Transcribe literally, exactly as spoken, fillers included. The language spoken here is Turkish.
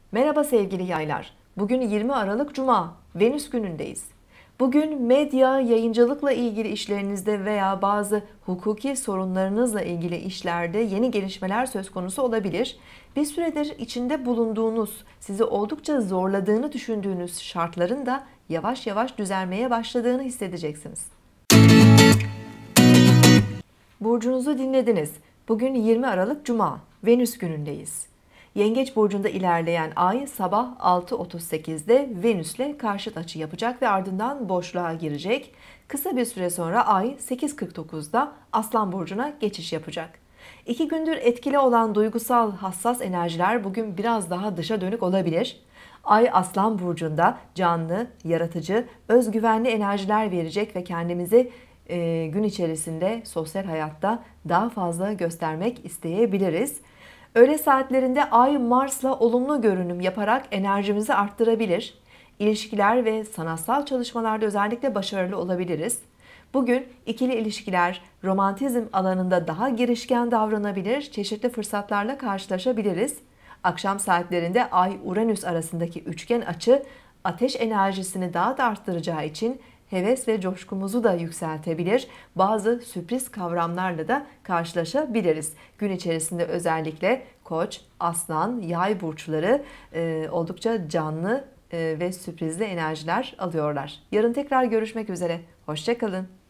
Merhaba sevgili yaylar. Bugün yirmi Aralık Cuma, Venüs günündeyiz. Bugün medya, yayıncılıkla ilgili işlerinizde veya bazı hukuki sorunlarınızla ilgili işlerde yeni gelişmeler söz konusu olabilir. Bir süredir içinde bulunduğunuz, sizi oldukça zorladığını düşündüğünüz şartların da yavaş yavaş düzelmeye başladığını hissedeceksiniz. Burcunuzu dinlediniz. Bugün yirmi Aralık Cuma, Venüs günündeyiz. Yengeç burcunda ilerleyen ay sabah altı otuz sekizde Venüs'le karşıt açı yapacak ve ardından boşluğa girecek. Kısa bir süre sonra ay sekiz kırk dokuzda Aslan burcuna geçiş yapacak. İki gündür etkili olan duygusal hassas enerjiler bugün biraz daha dışa dönük olabilir. Ay Aslan burcunda canlı, yaratıcı, özgüvenli enerjiler verecek ve kendimizi e, gün içerisinde sosyal hayatta daha fazla göstermek isteyebiliriz. Öğle saatlerinde Ay Mars'la olumlu görünüm yaparak enerjimizi arttırabilir. İlişkiler ve sanatsal çalışmalarda özellikle başarılı olabiliriz. Bugün ikili ilişkiler, romantizm alanında daha girişken davranabilir, çeşitli fırsatlarla karşılaşabiliriz. Akşam saatlerinde Ay-Uranüs arasındaki üçgen açı ateş enerjisini daha da arttıracağı için heves ve coşkumuzu da yükseltebilir. Bazı sürpriz kavramlarla da karşılaşabiliriz. Gün içerisinde özellikle Koç, Aslan, Yay burçları e, oldukça canlı e, ve sürprizli enerjiler alıyorlar. Yarın tekrar görüşmek üzere. Hoşça kalın.